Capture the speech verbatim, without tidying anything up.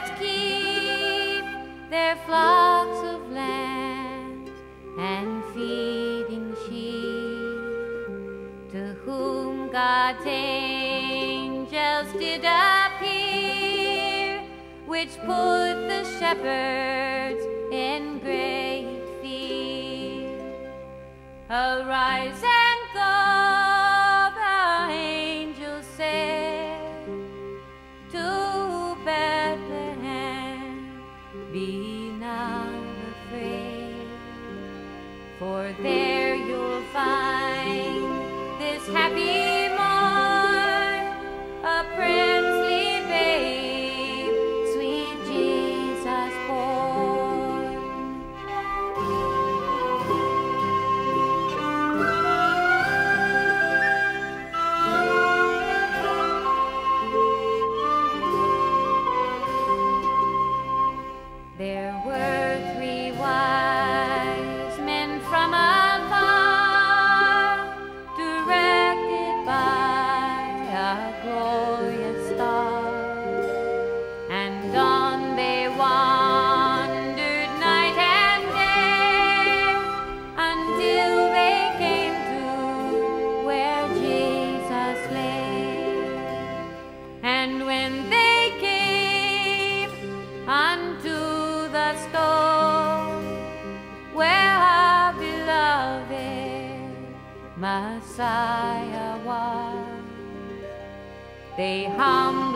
keep their flocks of lambs and feeding sheep, to whom God's angels did appear, which put the shepherds in great fear. Arise and go, the angel said, to Bethlehem, be not afraid, for there you'll find this happy morn, a princely babe, sweet Jesus born. There were three wise men from afar, directed by a glorious star, and on they wandered night and day, until they came to where Jesus lay. And when they came unto the stone where our beloved Messiah was, they humbled